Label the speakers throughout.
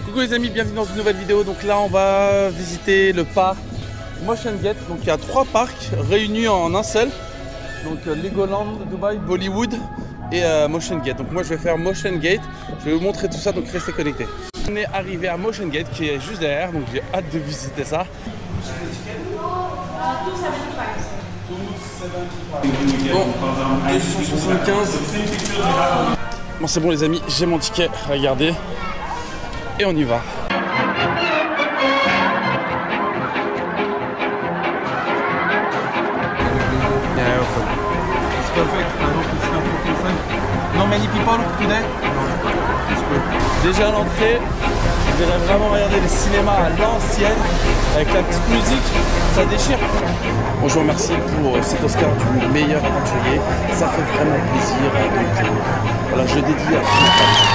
Speaker 1: Coucou les amis, bienvenue dans une nouvelle vidéo. Donc là on va visiter le parc Motion Gate. Donc il y a 3 parcs réunis en un seul. Donc Legoland, Dubaï, Bollywood et Motion Gate. Donc moi je vais faire Motion Gate. Je vais vous montrer tout ça, donc restez connectés. On est arrivé à Motion Gate qui est juste derrière, donc j'ai hâte de visiter ça. Bon, 275. Bon c'est bon les amis, j'ai mon ticket, regardez. Et on y va. Yeah, it's perfect. I hope it's not open. Not many people today? Déjà à l'entrée, je dirais vraiment regarder les cinémas à l'ancienne avec la petite musique, ça déchire. Bon, je vous remercie pour cet Oscar du meilleur aventurier, ça fait vraiment plaisir. Donc voilà, je dédie à tout le monde.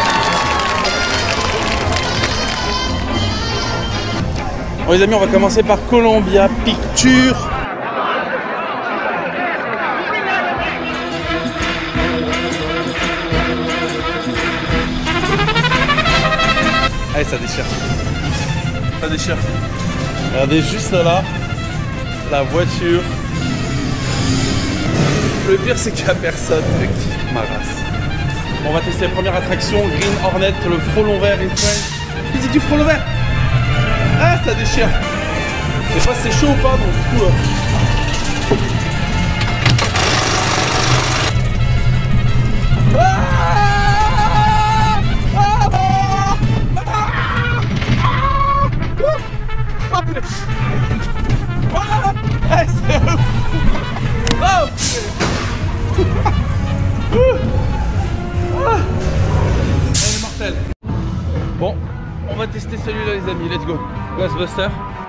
Speaker 1: Bon les amis, on va commencer par Columbia Pictures. Allez, ça déchire. Ça déchire. Regardez juste là, la voiture. Le pire c'est qu'il n'y a personne qui ma race. Bon, on va tester la première attraction, Green Hornet, le frelon vert in French. C'est du frelon vert. Ah, ça déchire. Je sais pas si c'est chaud ou pas, donc du coup... Elle est mortelle. Bon, on va tester celui-là les amis, let's go. Ghostbuster.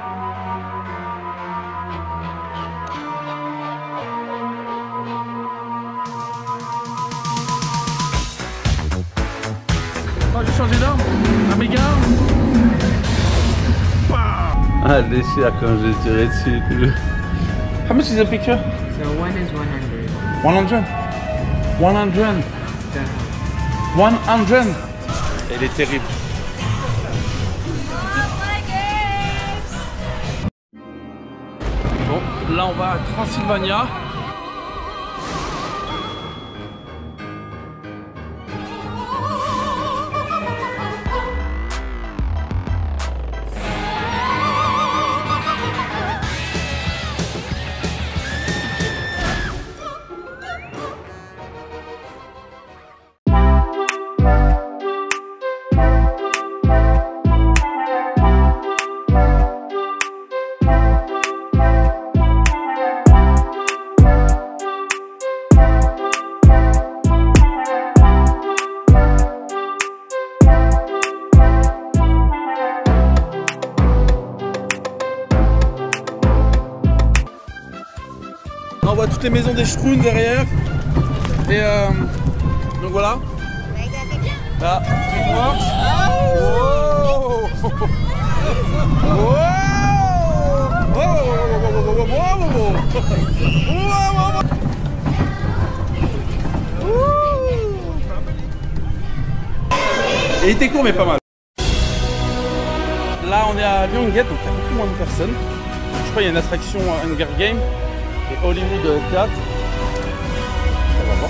Speaker 1: Oh, j'ai changé d'arme. Ah mes gars. Ah, déchire quand j'ai tiré dessus. How much is the picture?
Speaker 2: So one is 100.
Speaker 1: 100? 100? 100? Elle est terrible. Bon, là on va à Transylvania. On voit toutes les maisons des Schtroumpfs derrière. Et donc voilà. Là, DreamWorks. Il était court mais pas mal. Là on est à Lionsgate, donc il y a beaucoup moins de personnes. Je crois qu'il y a une attraction Hunger Games. Et Hollywood Théâtre. On va voir.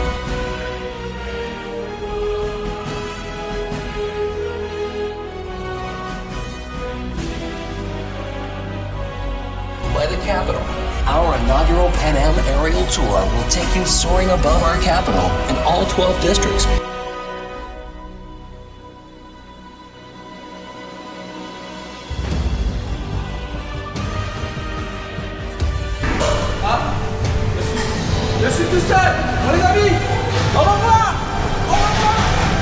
Speaker 3: By the Capitol. Our inaugural Pan Am aerial tour will take you soaring above our capital in all 12 districts.
Speaker 1: Je suis tout seul. Bon, les amis, au revoir. Au revoir.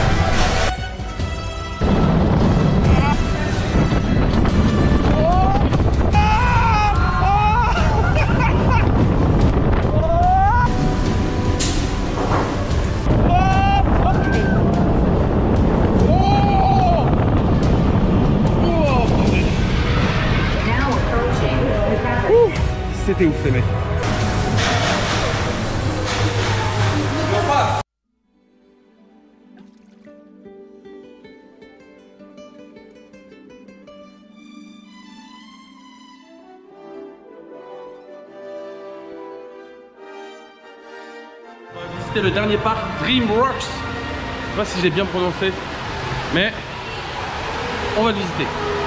Speaker 1: C'était ouf les mecs. visiter le dernier parc, DreamWorks. Je sais pas si je l'ai bien prononcé, mais on va le visiter.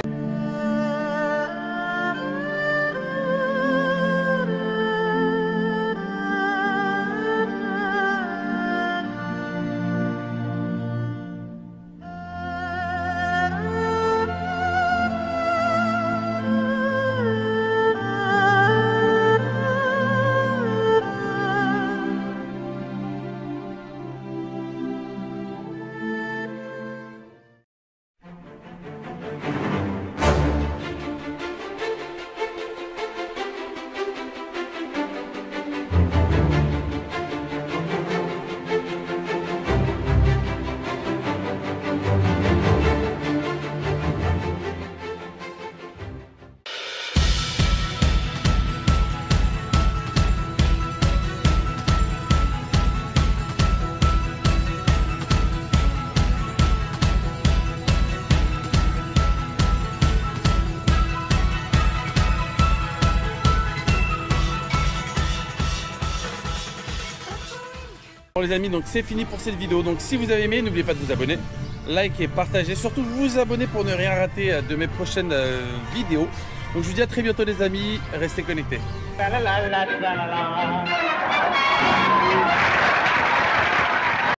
Speaker 1: Bon les amis, donc c'est fini pour cette vidéo. Donc si vous avez aimé, n'oubliez pas de vous abonner, liker, partager, surtout vous abonner pour ne rien rater de mes prochaines vidéos. Donc je vous dis à très bientôt les amis, restez connectés.